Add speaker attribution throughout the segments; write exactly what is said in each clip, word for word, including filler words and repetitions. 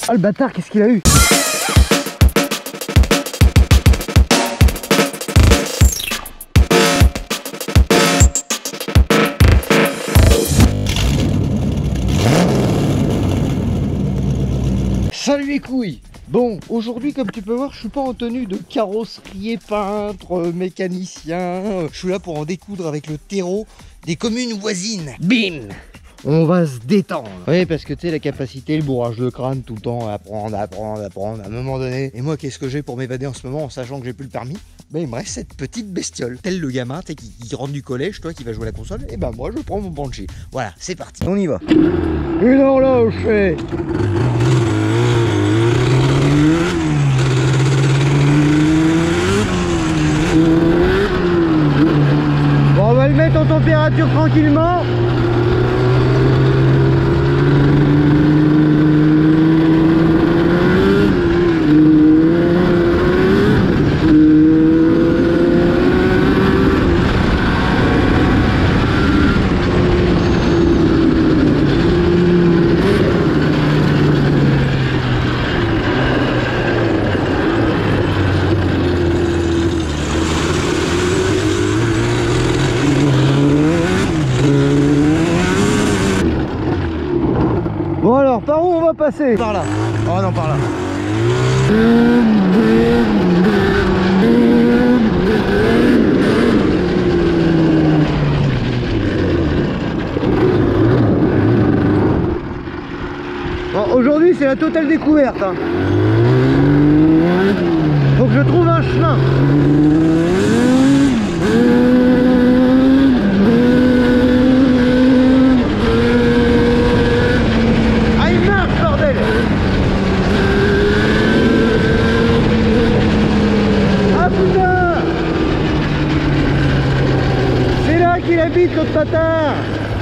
Speaker 1: Ah le bâtard, qu'est-ce qu'il a eu? Salut les couilles! Bon, aujourd'hui, comme tu peux voir, je suis pas en tenue de carrosserier, peintre, euh, mécanicien. Euh, je suis là pour en découdre avec le terreau des communes voisines. Bim! On va se détendre. Oui, parce que tu sais, la capacité, le bourrage de crâne, tout le temps, apprendre, apprendre, apprendre, à un moment donné. Et moi, qu'est-ce que j'ai pour m'évader en ce moment, en sachant que j'ai plus le permis? Ben, il me reste cette petite bestiole. Tel le gamin, tu sais, qui, qui rentre du collège, toi, qui va jouer à la console. Et ben, moi, je prends mon Banshee. Voilà, c'est parti. On y va. Une horloge fait. Bon, on va le mettre en température tranquillement. Bon alors, par où on va passer? Par là. Oh non, par là. Bon, aujourd'hui c'est la totale découverte. Hein. Faut que je trouve un chemin. Habite l'autre bâtard.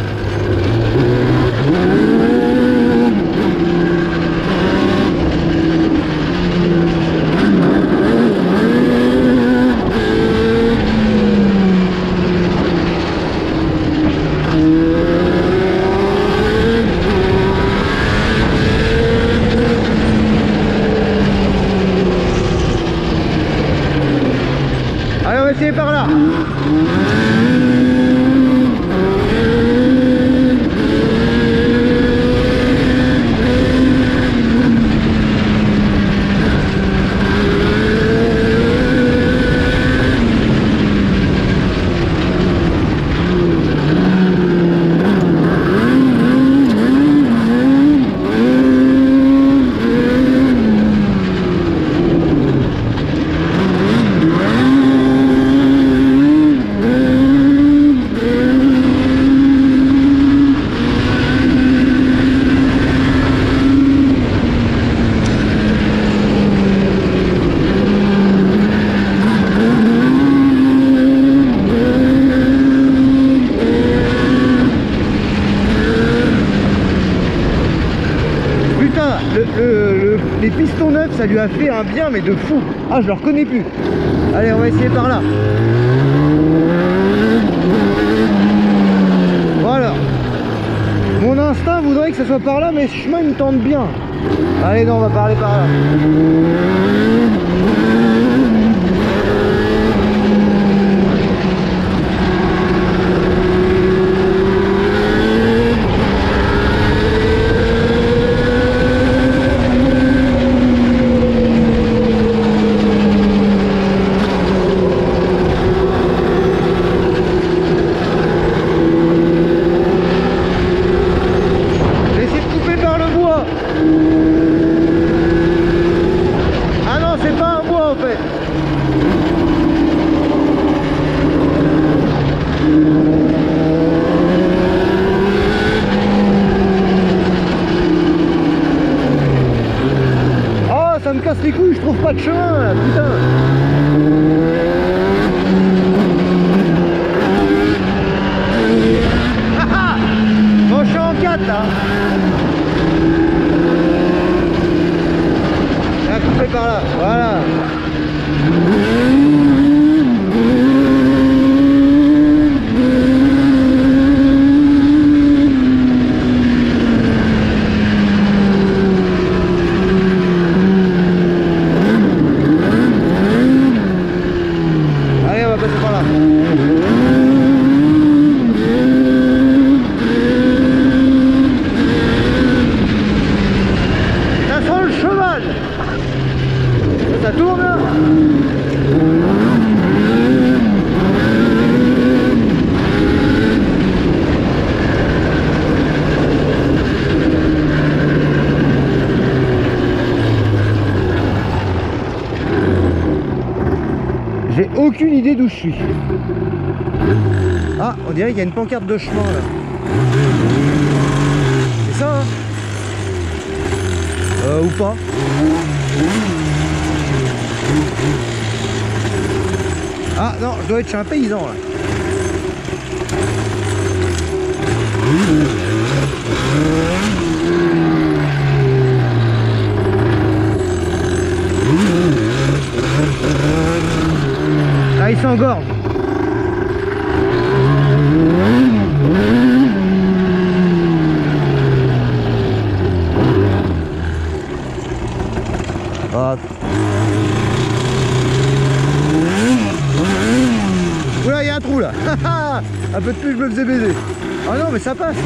Speaker 1: Allez, on va essayer par là. Le, le, le, les pistons neufs, ça lui a fait un bien, mais de fou. Ah, je le reconnais plus. Allez, on va essayer par là. Voilà. Mon instinct voudrait que ce soit par là, mais ce chemin il me tente bien. Allez, non, on va parler par là. Ça me casse les couilles, je trouve pas de chemin là, putain. Bon, je suis en quatre là. On va couper par là, voilà. aucune idée d'où je suis. Ah, on dirait qu'il y a une pancarte de chemin là. C'est ça hein? Euh, ou pas. Ah non, je dois être chez un paysan là. Ah, il s'engorge. Ah. Oula, il y a un trou là. Un peu de plus, je me faisais baiser. Ah non, mais ça passe.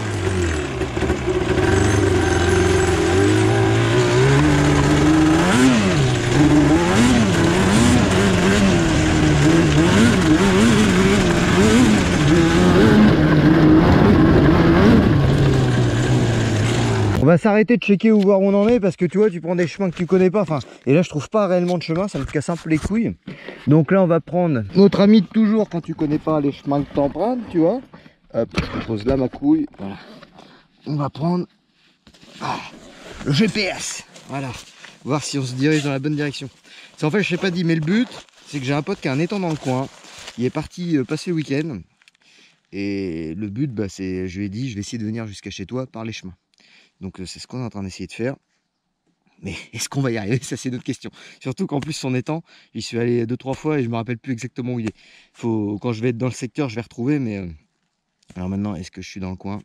Speaker 1: On va s'arrêter de checker où voir où on en est parce que tu vois, tu prends des chemins que tu connais pas. Enfin, et là, je trouve pas réellement de chemin, ça me casse un peu les couilles. Donc là, on va prendre notre ami de toujours quand tu connais pas les chemins que t'empruntes, tu vois. Hop, je pose là ma couille. Voilà. On va prendre ah, le G P S. Voilà. Voir si on se dirige dans la bonne direction. En fait, je sais pas dit, mais le but, c'est que j'ai un pote qui a un étang dans le coin. Il est parti euh, passer le week-end. Et le but, bah, c'est, je lui ai dit, je vais essayer de venir jusqu'à chez toi par les chemins. Donc c'est ce qu'on est en train d'essayer de faire. Mais est-ce qu'on va y arriver? Ça c'est notre question. Surtout qu'en plus son étang, j'y suis allé deux trois fois et je me rappelle plus exactement où il est. Faut, quand je vais être dans le secteur, je vais retrouver. Mais euh... alors maintenant, est-ce que je suis dans le coin?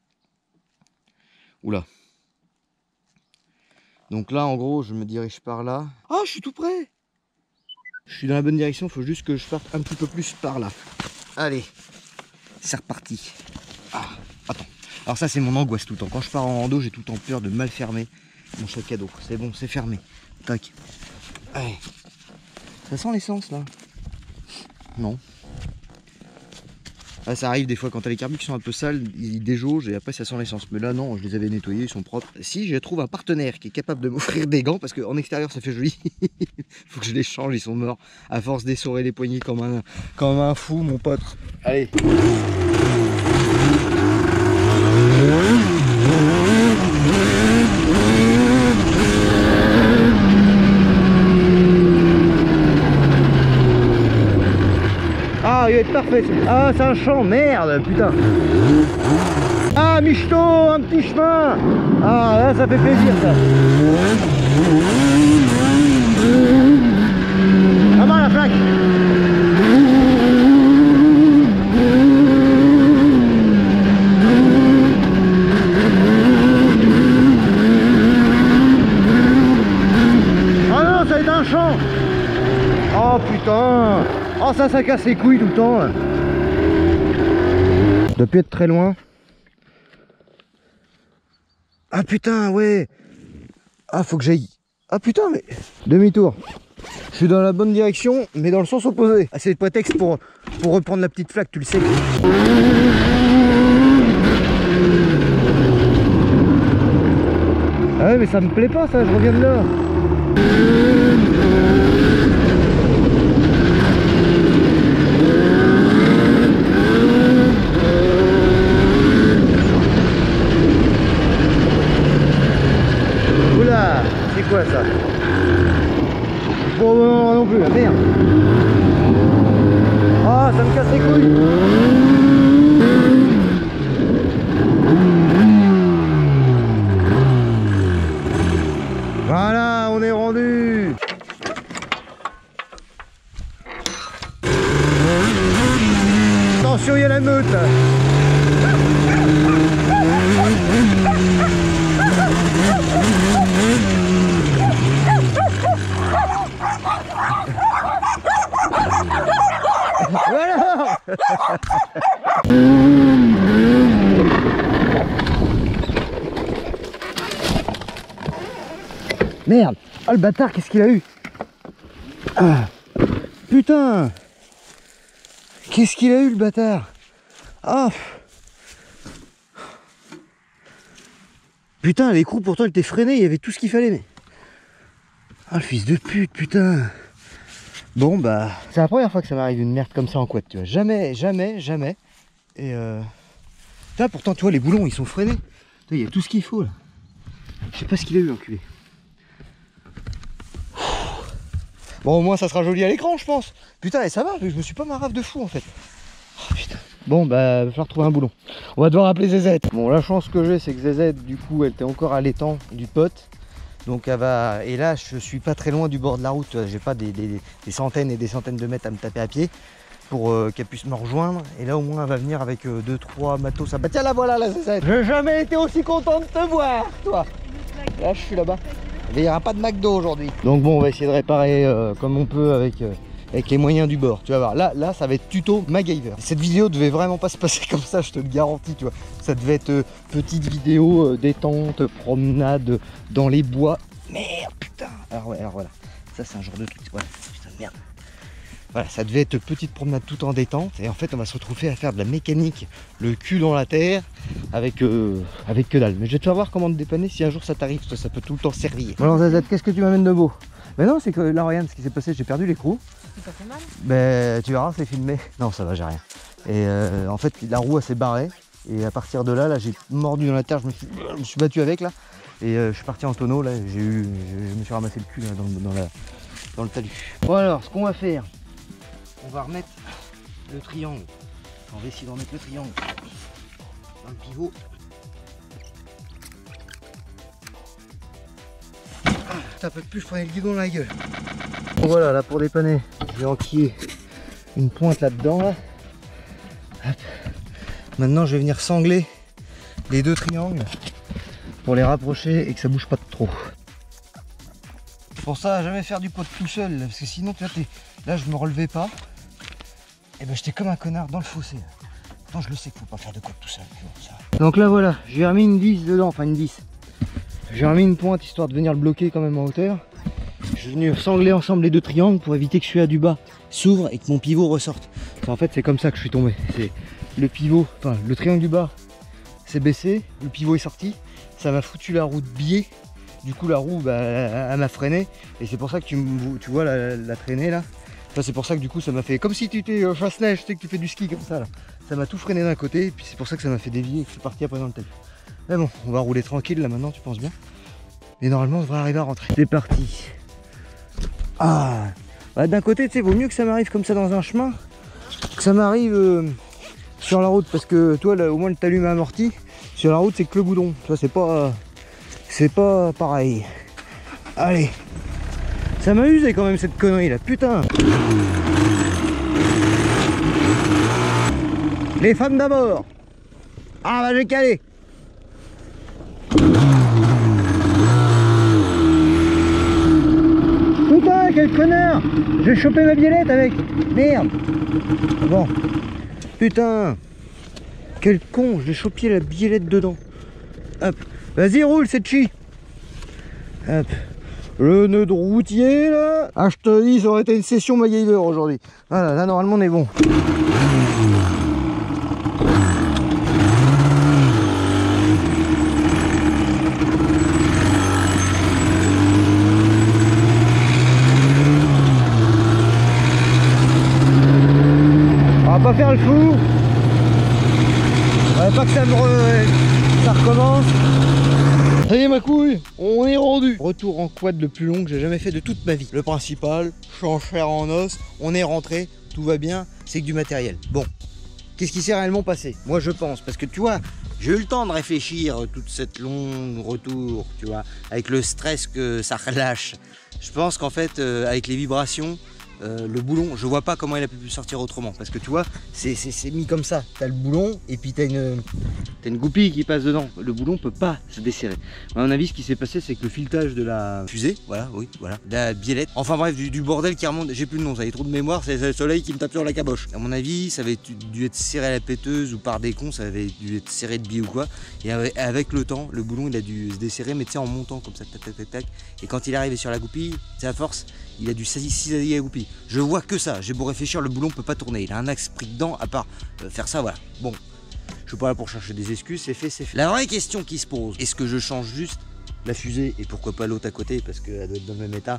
Speaker 1: Oula. Donc là, en gros, je me dirige par là. Ah, je suis tout près. Je suis dans la bonne direction. Il faut juste que je parte un petit peu plus par là. Allez, c'est reparti. Ah, attends. Alors ça c'est mon angoisse tout le temps. Quand je pars en rando, j'ai tout le temps peur de mal fermer mon sac à dos. C'est bon, c'est fermé. Tac. Allez. Ça sent l'essence là? Non. Ah, ça arrive des fois quand t'as les carbus qui sont un peu sales, ils déjaugent et après ça sent l'essence. Mais là non, je les avais nettoyés, ils sont propres. Si je trouve un partenaire qui est capable de m'offrir des gants, parce qu'en extérieur ça fait joli. Faut que je les change, ils sont morts. À force d'essorer les poignets comme un, comme un fou mon pote. Allez. Ah, il va être parfait. Ah, c'est un champ, merde, putain. Ah, michto, un petit chemin. Ah, là, ça fait plaisir, ça. Comment la flaque? Ah non, ça va être un champ. Oh, putain. Oh ça, ça casse les couilles tout le temps. Ça doit plus être très loin. Ah putain, ouais. Ah, faut que j'aille. Ah putain, mais... Demi-tour. Je suis dans la bonne direction, mais dans le sens opposé. Ah, c'est le prétexte pour, pour reprendre la petite flaque, tu le sais. Ah ouais, mais ça me plaît pas ça, je reviens de là. Oula, c'est quoi ça? Bon, non, non plus, la merde. Ah, ça me casse les couilles. Voilà, on est rendu. Attention, il y a la meute là. Voilà. Merde. Oh le bâtard, qu'est-ce qu'il a eu? Ah. Putain. Qu'est-ce qu'il a eu le bâtard? Ah. Putain, l'écrou pourtant il était freiné, il y avait tout ce qu'il fallait mais... Ah le fils de pute, putain. Bon bah, c'est la première fois que ça m'arrive une merde comme ça en quad, tu vois. Jamais, jamais, jamais. Et euh... Là, pourtant, tu vois, les boulons, ils sont freinés. Il y a tout ce qu'il faut là. Je sais pas ce qu'il a eu, enculé. Bon, au moins, ça sera joli à l'écran, je pense. Putain, et ça va, je me suis pas marave de fou en fait. Oh, putain. Bon, bah, va falloir trouver un boulon. On va devoir appeler Zézette. Bon, la chance que j'ai, c'est que Zézette, du coup, elle était encore à l'étang du pote. Donc elle va, et là je suis pas très loin du bord de la route, j'ai pas des, des, des centaines et des centaines de mètres à me taper à pied pour euh, qu'elle puisse me rejoindre. Et là au moins elle va venir avec deux euh, trois matos. Bah tiens, la voilà la Zézette. J'ai jamais été aussi content de te voir, toi. Là je suis là-bas. Il n'y aura pas de McDo aujourd'hui. Donc bon, on va essayer de réparer euh, comme on peut avec, euh, avec les moyens du bord. Tu vas voir, là, là ça va être tuto MacGyver. Cette vidéo devait vraiment pas se passer comme ça, je te le garantis, tu vois. Ça devait être euh, petite vidéo euh, détente, promenade dans les bois. Merde, putain. Alors ouais, alors voilà. Ça c'est un genre de truc. Voilà, putain de merde. Voilà, ça devait être petite promenade tout en détente. Et en fait, on va se retrouver à faire de la mécanique, le cul dans la terre, avec, euh, avec que dalle. Mais je vais te faire voir comment te dépanner si un jour ça t'arrive. Ça, ça peut tout le temps servir. Alors Zazette, qu'est-ce que tu m'amènes de beau? Mais non, c'est que là, regarde ce qui s'est passé. J'ai perdu l'écrou.
Speaker 2: Ça fait mal?
Speaker 1: Ben, tu verras, c'est filmé. Non, ça va, j'ai rien. Et euh, en fait, la roue, elle s'est barrée. Et à partir de là, là, j'ai mordu dans la terre. Je me suis, je me suis battu avec là. Et euh, je suis parti en tonneau. Là, j'ai eu, je me suis ramassé le cul là, dans, dans, la, dans le talus. Bon alors, ce qu'on va faire, on va remettre le triangle. On va essayer de remettre le triangle dans le pivot. Ah, un peu de plus, je prenais le guidon dans la gueule. Bon, voilà, là pour dépanner, je vais enquiller une pointe là-dedans. Là. Maintenant, je vais venir sangler les deux triangles pour les rapprocher et que ça bouge pas de trop. Pour ça, jamais faire du pot tout seul, parce que sinon, tu vois, là, je me relevais pas. Et ben, j'étais comme un connard dans le fossé. Pourtant, je le sais qu'il faut pas faire de côte tout seul. Ça. Donc là, voilà, j'ai remis une vis dedans, enfin une vis. J'ai remis une pointe histoire de venir le bloquer quand même en hauteur. Je suis venu sangler ensemble les deux triangles pour éviter que celui-là du bas s'ouvre et que mon pivot ressorte. En fait, c'est comme ça que je suis tombé. C'est le pivot, enfin le triangle du bas s'est baissé, le pivot est sorti. Ça m'a foutu la roue de biais. Du coup, la roue, bah, elle m'a freiné. Et c'est pour ça que tu, tu vois la, la traînée là. Enfin, c'est pour ça que du coup, ça m'a fait comme si tu étais euh, chasse-neige, tu sais que tu fais du ski comme ça là. Ça m'a tout freiné d'un côté. Et puis c'est pour ça que ça m'a fait dévier et que je suis parti après dans le talus. Mais bon, on va rouler tranquille là maintenant, tu penses bien. Et normalement, on devrait arriver à rentrer. C'est parti. Ah, bah, d'un côté, tu sais, vaut mieux que ça m'arrive comme ça dans un chemin, que ça m'arrive euh, sur la route, parce que toi, là, au moins le talus m'a amorti. Sur la route, c'est que le goudron. Tu vois, c'est pas, euh, c'est pas pareil. Allez, ça m'a usé quand même cette connerie là, putain. Les femmes d'abord. Ah bah j'ai calé. Putain, quel connard! J'ai chopé ma biellette avec. Merde! Bon. Putain! Quel con! J'ai chopé la biellette dedans. Hop. Vas-y, roule, c'est chi. Hop. Le nœud de routier, là. Ah, je te dis, ça aurait été une session MacGyver aujourd'hui. Voilà, là, normalement, on est bon. On va pas faire le fou. On va pas que ça me re... ça recommence. Ça y est ma couille, on est rendu. Retour en quad le plus long que j'ai jamais fait de toute ma vie. Le principal, je suis en chair en os, on est rentré, tout va bien, c'est que du matériel. Bon, qu'est-ce qui s'est réellement passé? Moi je pense, parce que tu vois, j'ai eu le temps de réfléchir toute cette longue retour, tu vois, avec le stress que ça relâche. Je pense qu'en fait, euh, avec les vibrations, Euh, le boulon, je vois pas comment il a pu sortir autrement, parce que tu vois, c'est mis comme ça. T'as le boulon et puis t'as une, t'as une goupille qui passe dedans. Le boulon peut pas se desserrer. À mon avis, ce qui s'est passé, c'est que le filetage de la fusée, voilà, oui, voilà, de la biellette, enfin bref, du, du bordel qui remonte, j'ai plus le nom, ça y est trop de mémoire, c'est le soleil qui me tape sur la caboche. À mon avis, ça avait dû être serré à la péteuse ou par des cons, ça avait dû être serré de billes ou quoi. Et avec le temps, le boulon il a dû se desserrer, mais tu sais, en montant comme ça, tac tac tac tac. Et quand il est arrivé sur la goupille, c'est à force, il a dû cisailler la goupille. Je vois que ça, j'ai beau réfléchir, le boulon peut pas tourner. Il a un axe pris dedans, à part euh, faire ça, voilà. Bon, je suis pas là pour chercher des excuses, c'est fait, c'est fait. La vraie question qui se pose, est-ce que je change juste la fusée et pourquoi pas l'autre à côté, parce qu'elle doit être dans le même état,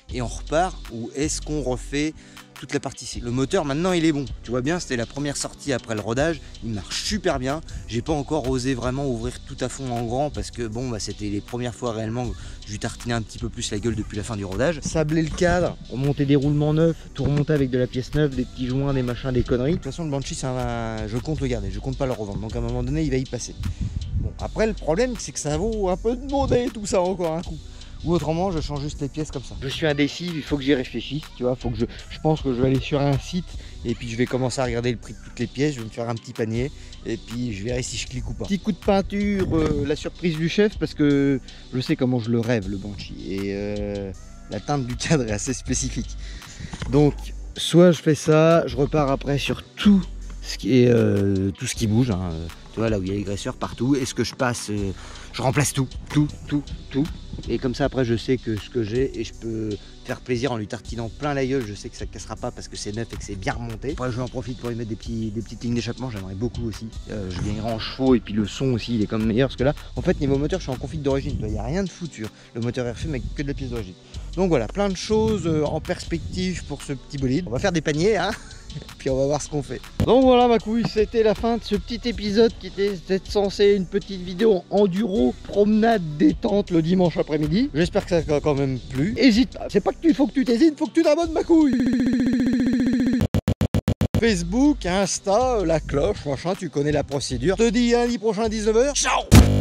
Speaker 1: et on repart, ou est-ce qu'on refait toute la partie ici? Le moteur maintenant il est bon, tu vois bien, c'était la première sortie après le rodage, il marche super bien. J'ai pas encore osé vraiment ouvrir tout à fond en grand parce que bon bah c'était les premières fois réellement que je lui tartinais un petit peu plus la gueule depuis la fin du rodage. Sabler le cadre, remonter des roulements neufs, tout remonter avec de la pièce neuve, des petits joints, des machins, des conneries. De toute façon le Banshee c'est un... je compte le garder, je compte pas le revendre, donc à un moment donné il va y passer. Bon après le problème c'est que ça vaut un peu de monnaie tout ça encore un coup. Ou autrement, je change juste les pièces comme ça. Je suis indécis, il faut que j'y réfléchisse, tu vois. Faut que je, je pense que je vais aller sur un site et puis je vais commencer à regarder le prix de toutes les pièces. Je vais me faire un petit panier et puis je verrai si je clique ou pas. Petit coup de peinture, euh, la surprise du chef, parce que je sais comment je le rêve le Banshee. Et euh, la teinte du cadre est assez spécifique. Donc, soit je fais ça, je repars après sur tout ce qui est euh, tout ce qui bouge. Hein. Tu vois, là où il y a les graisseurs partout. Est-ce que je passe, euh, je remplace tout, tout, tout, tout. Et comme ça après je sais que ce que j'ai et je peux faire plaisir en lui tartinant plein la gueule. Je sais que ça ne cassera pas parce que c'est neuf et que c'est bien remonté. Après je vais en profite pour y mettre des, petits, des petites lignes d'échappement, j'aimerais beaucoup aussi. Euh, je gagnerai en chevaux et puis le son aussi il est quand même meilleur parce que là en fait niveau moteur je suis en config d'origine. Il n'y a rien de foutu. Le moteur est refait mais que de la pièce d'origine. Donc voilà, plein de choses en perspective pour ce petit bolide. On va faire des paniers hein. Puis on va voir ce qu'on fait. Donc voilà ma couille, c'était la fin de ce petit épisode qui était censé une petite vidéo enduro, promenade, détente le dimanche après-midi. J'espère que ça t'a quand même plu. Hésite pas, c'est pas que tu faut que tu t'hésites, faut que tu t'abonnes ma couille. Facebook, Insta, la cloche, machin, tu connais la procédure. Je te dis à lundi prochain à dix-neuf heures. Ciao.